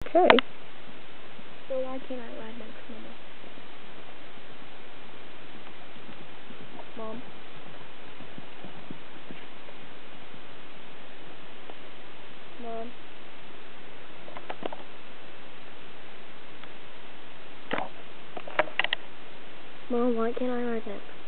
Okay. So why can't I ride next, Mama? Mom? Mom? Mom, why can't I ride next?